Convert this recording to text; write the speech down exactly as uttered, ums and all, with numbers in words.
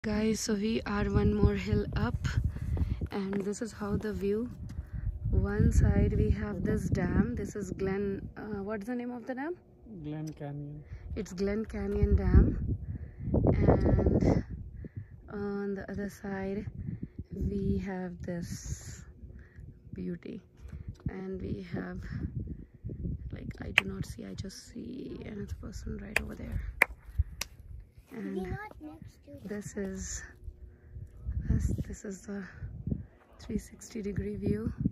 Guys, so we are one more hill up, and this is how the view. One side we have this dam. This is Glen. Uh, what's the name of the dam? Glen Canyon. It's Glen Canyon Dam. And on the other side we have this beauty, and we have, like, I do not see, I just see another person right over there. And this is this, this is the three sixty degree view.